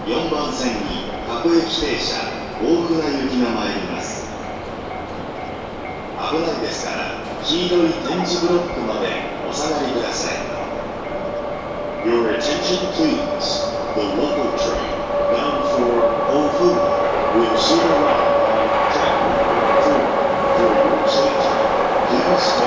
4番線に各駅停車大船行きが参ります。危ないですから黄色い点字ブロックまでお下がりください。 Your attention please. The local train bound for Ofuna will soon arrive on track number 4. For your safety, please stay